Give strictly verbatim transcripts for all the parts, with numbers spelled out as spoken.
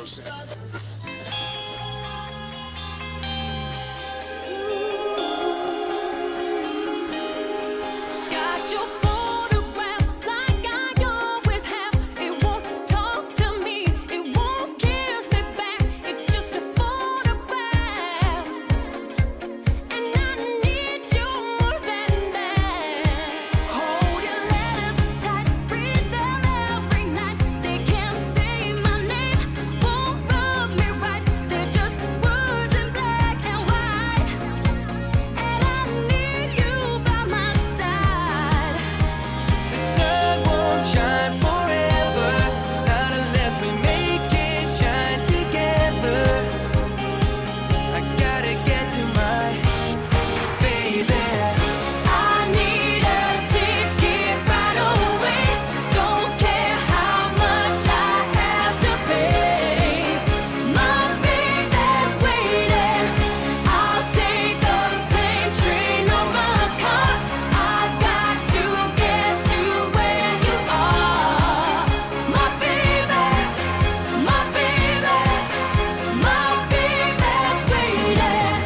Got your photograph like I always have. It won't talk to me, it won't kiss me back. It's just a photograph, and I need you more than that. Hold your letters tight, read them every night. They can't say my name, won't rub me right. They're just words in black and white, and I need you by my side. The sun won't shine forever, not unless we make it shine together. I gotta get to my baby. I need a ticket right away. Don't care how much I have to pay. My baby's waiting. I'll take a plane, train, or a car. I've got to get to where you are. My baby, my baby, my baby's waiting.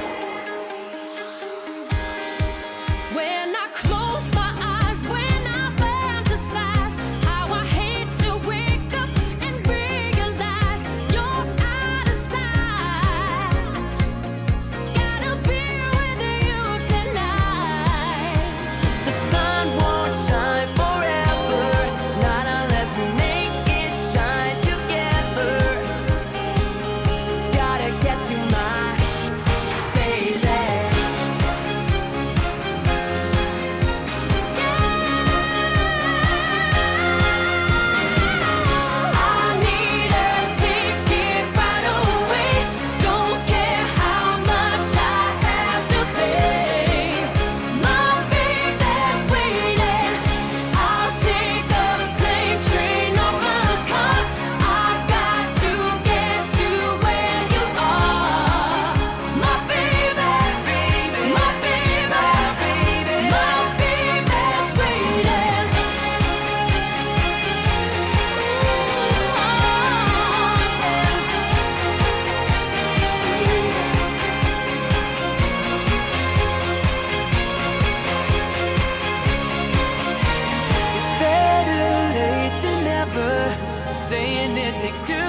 When I close my eyes, when I fantasize, how I hate to wake up and realize you're out of sight. Gotta be with you tonight. The sun won't shine forever, not unless we make it shine together. Gotta get to my baby. I need a ticket right away. Don't care how much I have to pay. My baby's waiting. I'll take a plane, train, or a car. I've got to get to where you are. My baby, my baby, my baby's waiting. It's better late than never, saying it takes two